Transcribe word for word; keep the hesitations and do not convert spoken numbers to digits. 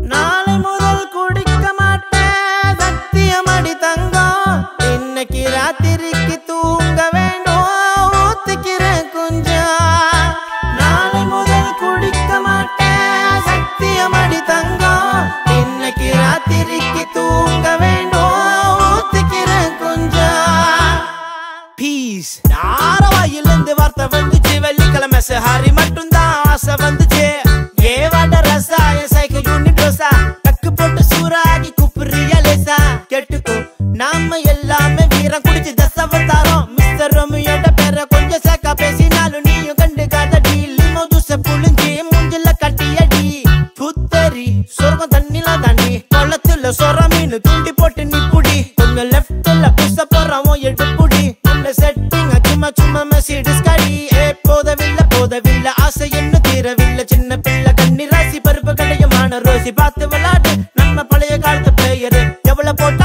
நாளை முதல் குடிக்க மாட்டேன் சத்தியமடி தங்கம் இன்னைக்கு ராத்திரிக்கு தூங்க வேண்டும் ஊத்திக்கிறேன் கொஞ்சம் நாளை முதல் குடிக்க மாட்டேன் சத்தியமடி தங்கம் இன்னைக்கு ராத்திரிக்கு தூங்க வேண்டும் ஊத்திக்கிறேன் கொஞ்சம் பீஸ் நாரவாயிலிருந்து வார்த்தை வந்துச்சு வெள்ளிக்கிழமை சஹாரி மட்டும்தான் ஆசை வந்துச்சு ஏவாட ரசா என் சைக்கிள் யூனிட் ரோசா டக்கு போட்டு சூறாகி குப்புறியா லேசா கேட்டுக்கோ நாம எல்லாமே வீரம் குடிச்சு தசவத்தாரோம் மிஸ்டர் ரோமியோட பேரை கொஞ்சம் சேக்கா பேசினாலும் நீயும் கண்டுக்காதடி லிமோ ஜூஸ புளிஞ்சி மூஞ்சில கட்டியடி புத்தரி சொர்க்கம் தண்ணில தாண்டி குளத்துல சொர மீன் தூண்டி போட்டு நீ புடி கொஞ்சம் லெஃப்ட்ல புச போறோம் எடுப்புடி உள்ள செட்டிங் சும்மா சும்மா மெசிடிஸ் கடி ஏ போதவில்லை போதவில்லை ஆசை என்ன தீரவில்லை சின்ன பிள்ளை கண்ணி ராசி பருப்பு கடையமான ரோசி பார்த்து விளையாடு நம்ம பழைய காலத்து பிளேயரு எவ்வளவு போட்டா